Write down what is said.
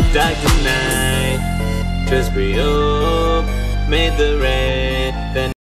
dark tonight. Just breathe up, make the rain. Then